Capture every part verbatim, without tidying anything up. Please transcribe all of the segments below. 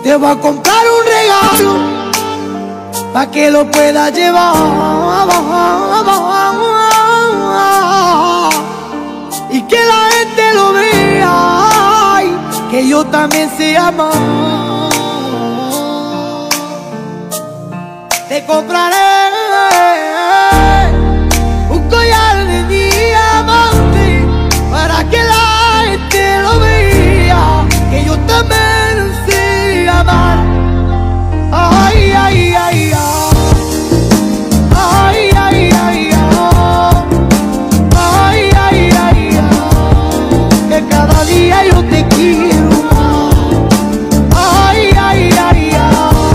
te voy a comprar un regalo pa' que lo pueda llevar y que la gente lo vea, ay, que yo también sé amar. Te compraré un collar de diamante para que la gente lo vea, que yo también sé amar. Ay, ay, ay, ay. Ay, ay, ay, ay. Ay, ay, ay, ay. Que cada día yo te quiero más. Ay, ay, ay, ay.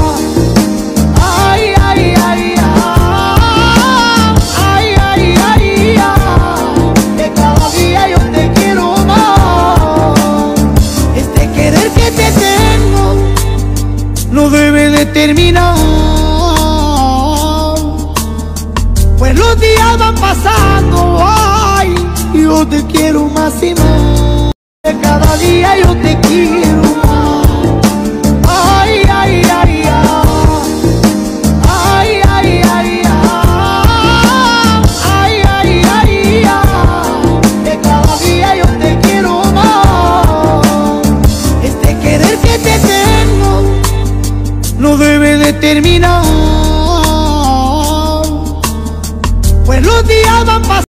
Ay, ay, ay, ay. Ay, ay, ay, ay. Que cada día yo te quiero más. Este querer que te tengo no debe de terminar, pues los días van pasando, ay, yo te quiero más y más. Cada día yo te quiero más. Ay, ay, ay, ay. Ay, ay, ay, ay. Ay, ay, ay, ay. Que cada día yo te quiero más. Este querer que te tengo no debe de terminar, pues los días van pasando.